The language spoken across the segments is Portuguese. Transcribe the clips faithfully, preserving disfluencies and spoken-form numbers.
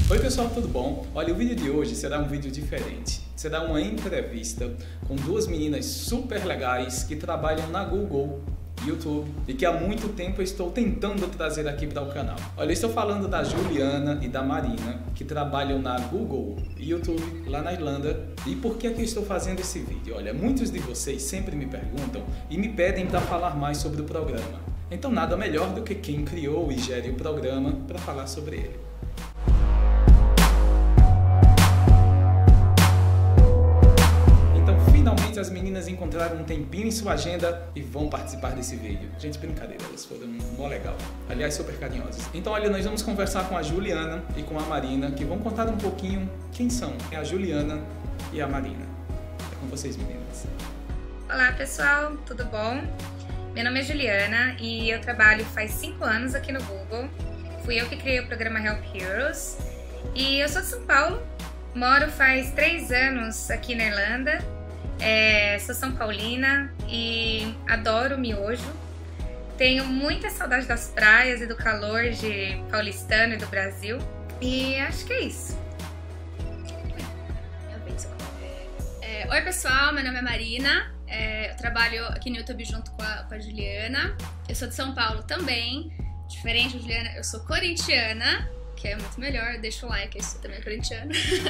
Oi pessoal, tudo bom? Olha, o vídeo de hoje será um vídeo diferente. Será uma entrevista com duas meninas super legais que trabalham na Google, YouTube, e que há muito tempo eu estou tentando trazer aqui para o canal. Olha, eu estou falando da Juliana e da Marina, que trabalham na Google, YouTube, lá na Irlanda. E por que é que eu estou fazendo esse vídeo? Olha, muitos de vocês sempre me perguntam e me pedem para falar mais sobre o programa. Então nada melhor do que quem criou e gere o programa para falar sobre ele. Finalmente as meninas encontraram um tempinho em sua agenda e vão participar desse vídeo. Gente, brincadeira, elas foram mó legal. Aliás, super carinhosas. Então, olha, nós vamos conversar com a Juliana e com a Marina, que vão contar um pouquinho quem são. É a Juliana e a Marina. É com vocês, meninas. Olá, pessoal, tudo bom? Meu nome é Juliana e eu trabalho faz cinco anos aqui no Google. Fui eu que criei o programa Help Heroes. E eu sou de São Paulo, moro faz três anos aqui na Irlanda. É, sou São Paulina e adoro miojo. Tenho muita saudade das praias e do calor de paulistano e do Brasil. E acho que é isso. É, oi pessoal, meu nome é Marina. É, eu trabalho aqui no YouTube junto com a, com a Juliana. Eu sou de São Paulo também. Diferente da Juliana, eu sou corintiana, que é muito melhor. Deixa o like, eu sou também corintiana.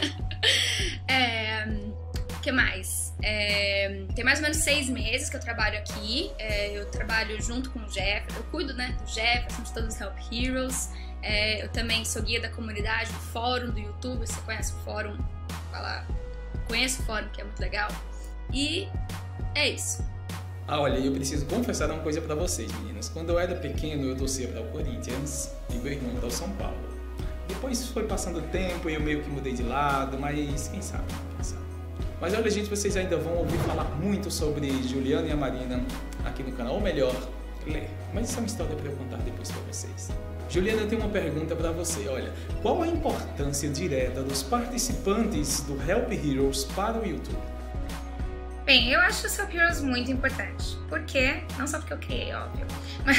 é... O que mais? É, tem mais ou menos seis meses que eu trabalho aqui. É, eu trabalho junto com o Jeff, eu cuido, né, do Jefferson, de todos os Help Heroes. É, eu também sou guia da comunidade, do fórum do YouTube. Você conhece o fórum? Fala, conheço o fórum, que é muito legal. E é isso. Ah, olha, eu preciso confessar uma coisa pra vocês, meninas. Quando eu era pequeno, eu torcia para o Corinthians e meu irmão para o São Paulo. Depois foi passando o tempo e eu meio que mudei de lado, mas quem sabe, quem sabe. Mas olha, gente, vocês ainda vão ouvir falar muito sobre Juliana e a Marina aqui no canal, ou melhor, ler. Mas isso é uma história para eu contar depois para vocês. Juliana, eu tenho uma pergunta para você. Olha, qual a importância direta dos participantes do Help Heroes para o YouTube? Bem, eu acho os Help Heroes muito importantes. Por quê? Não só porque eu criei, óbvio. Mas,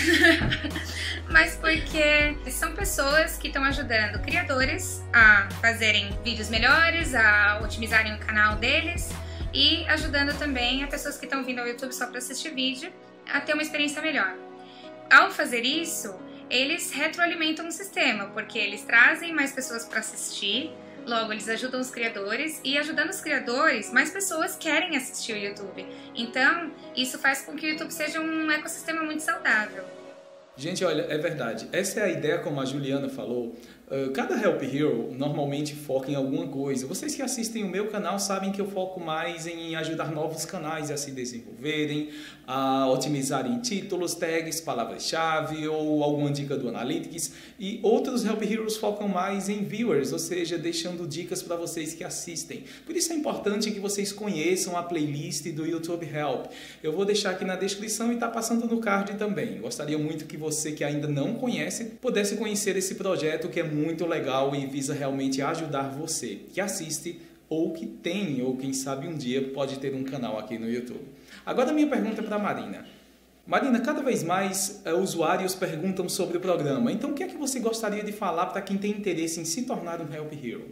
mas porque são pessoas que estão ajudando criadores a fazerem vídeos melhores, a otimizarem o canal deles e ajudando também a pessoas que estão vindo ao YouTube só para assistir vídeo a ter uma experiência melhor. Ao fazer isso, eles retroalimentam o sistema, porque eles trazem mais pessoas para assistir. Logo, eles ajudam os criadores e ajudando os criadores, mais pessoas querem assistir o YouTube. Então, isso faz com que o YouTube seja um ecossistema muito saudável. Gente, olha, é verdade. Essa é a ideia, como a Juliana falou. Uh, cada Help Hero normalmente foca em alguma coisa. Vocês que assistem o meu canal sabem que eu foco mais em ajudar novos canais a se desenvolverem, a otimizarem títulos, tags, palavras-chave ou alguma dica do Analytics. E outros Help Heroes focam mais em viewers, ou seja, deixando dicas para vocês que assistem. Por isso é importante que vocês conheçam a playlist do YouTube Help. Eu vou deixar aqui na descrição e está passando no card também. Gostaria muito que você que ainda não conhece pudesse conhecer esse projeto que é muito legal e visa realmente ajudar você que assiste ou que tem, ou quem sabe um dia pode ter um canal aqui no YouTube. Agora a minha pergunta é para a Marina. Marina, cada vez mais uh, usuários perguntam sobre o programa, então o que é que você gostaria de falar para quem tem interesse em se tornar um Help Hero?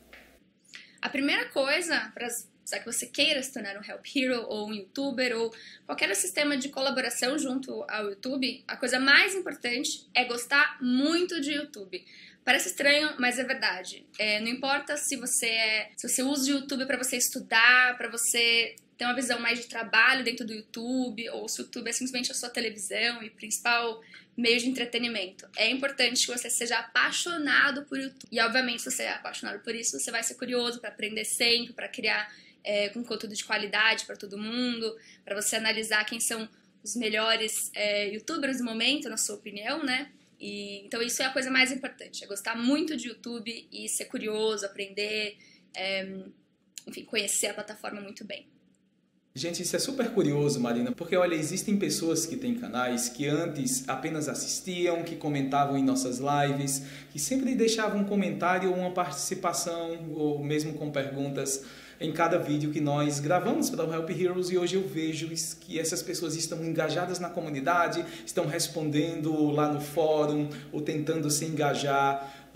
A primeira coisa, para que você queira se tornar um Help Hero ou um YouTuber ou qualquer sistema de colaboração junto ao YouTube, a coisa mais importante é gostar muito de YouTube. Parece estranho, mas é verdade. É, não importa se você, é, se você usa o YouTube para você estudar, para você ter uma visão mais de trabalho dentro do YouTube, ou se o YouTube é simplesmente a sua televisão e principal meio de entretenimento. É importante que você seja apaixonado por YouTube. E, obviamente, se você é apaixonado por isso, você vai ser curioso para aprender sempre, para criar é, com conteúdo de qualidade para todo mundo, para você analisar quem são os melhores é, YouTubers do momento, na sua opinião, né? E, então isso é a coisa mais importante, é gostar muito de YouTube e ser curioso, aprender, é, enfim, conhecer a plataforma muito bem. Gente, isso é super curioso, Marina, porque olha, existem pessoas que têm canais que antes apenas assistiam, que comentavam em nossas lives, que sempre deixavam um comentário ou uma participação, ou mesmo com perguntas em cada vídeo que nós gravamos para o Help Heroes, e hoje eu vejo que essas pessoas estão engajadas na comunidade, estão respondendo lá no fórum, ou tentando se engajar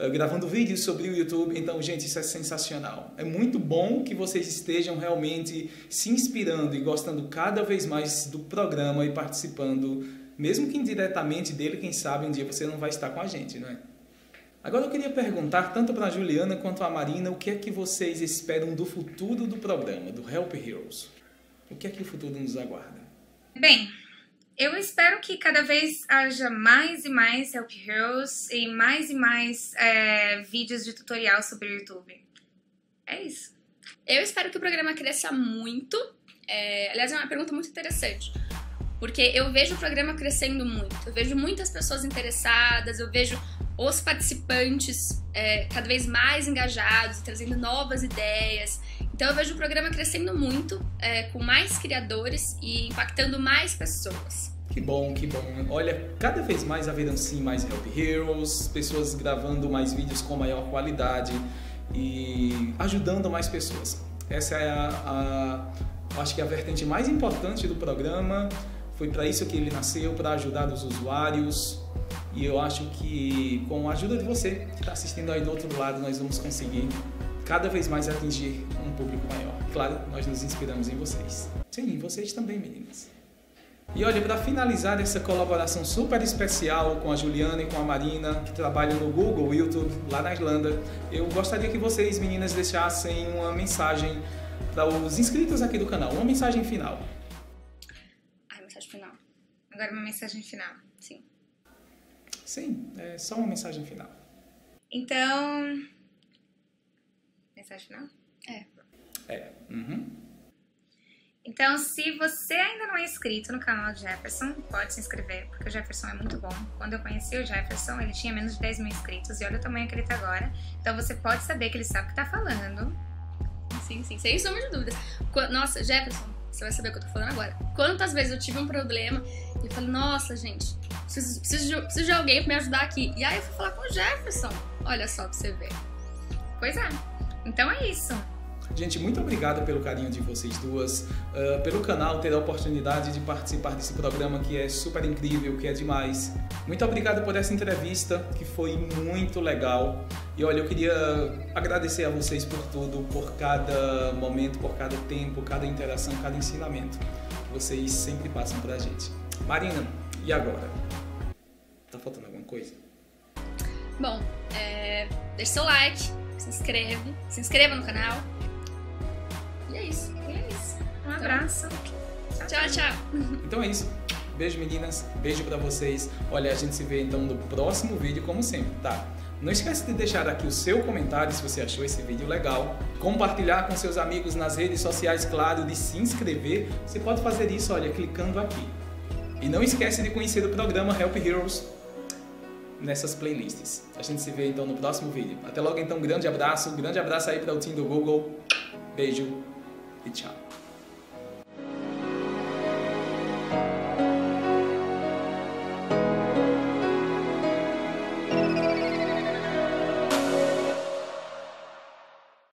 uh, gravando vídeos sobre o YouTube. Então, gente, isso é sensacional. É muito bom que vocês estejam realmente se inspirando e gostando cada vez mais do programa e participando, mesmo que indiretamente dele, quem sabe um dia você não vai estar com a gente, não é? Agora eu queria perguntar tanto para a Juliana quanto a Marina o que é que vocês esperam do futuro do programa, do Help Heroes. O que é que o futuro nos aguarda? Bem, eu espero que cada vez haja mais e mais Help Heroes e mais e mais é, vídeos de tutorial sobre o YouTube. É isso. Eu espero que o programa cresça muito. É, aliás, é uma pergunta muito interessante. Porque eu vejo o programa crescendo muito. Eu vejo muitas pessoas interessadas, eu vejo os participantes é, cada vez mais engajados, trazendo novas ideias. Então eu vejo o programa crescendo muito, é, com mais criadores e impactando mais pessoas. Que bom, que bom. Olha, cada vez mais haverão sim mais Help Heroes, pessoas gravando mais vídeos com maior qualidade e ajudando mais pessoas. Essa é a, a acho que a vertente mais importante do programa. Foi para isso que ele nasceu, para ajudar os usuários. E eu acho que com a ajuda de você que está assistindo aí do outro lado, nós vamos conseguir cada vez mais atingir um público maior. Claro, nós nos inspiramos em vocês. Sim, vocês também, meninas. E olha, para finalizar essa colaboração super especial com a Juliana e com a Marina, que trabalham no Google, YouTube, lá na Irlanda, eu gostaria que vocês, meninas, deixassem uma mensagem para os inscritos aqui do canal, uma mensagem final. Ai, mensagem final. Agora uma mensagem final. Sim. Sim, é só uma mensagem final. Então... Mensagem final? É. É. Uhum. Então, se você ainda não é inscrito no canal de Jefferson, pode se inscrever, porque o Jefferson é muito bom. Quando eu conheci o Jefferson, ele tinha menos de dez mil inscritos, e olha o tamanho que ele tá agora. Então, você pode saber que ele sabe o que tá falando. Sim, sim, sem sombra de dúvidas. Nossa, Jefferson, você vai saber o que eu tô falando agora. Quantas vezes eu tive um problema e eu falei, nossa, gente, preciso, preciso, de, preciso de alguém pra me ajudar aqui. E aí eu fui falar com o Jefferson. Olha só pra você ver. Pois é. Então é isso. Gente, muito obrigado pelo carinho de vocês duas, uh, pelo canal ter a oportunidade de participar desse programa que é super incrível, que é demais. Muito obrigado por essa entrevista, que foi muito legal. E olha, eu queria agradecer a vocês por tudo, por cada momento, por cada tempo, cada interação, cada ensinamento que vocês sempre passam pra gente. Marina, e agora? Tá faltando alguma coisa? Bom, é, deixe seu like, se inscreve, se inscreva no canal. E é isso. E é isso. Um abraço. Tchau, tchau. tchau. Então é isso. Beijo, meninas. Beijo pra vocês. Olha, a gente se vê então no próximo vídeo, como sempre, tá? Não esquece de deixar aqui o seu comentário se você achou esse vídeo legal. Compartilhar com seus amigos nas redes sociais, claro, de se inscrever. Você pode fazer isso, olha, clicando aqui. E não esquece de conhecer o programa Help Heroes nessas playlists. A gente se vê então no próximo vídeo. Até logo então, um grande abraço. Um grande abraço aí para o time do Google. Beijo e tchau.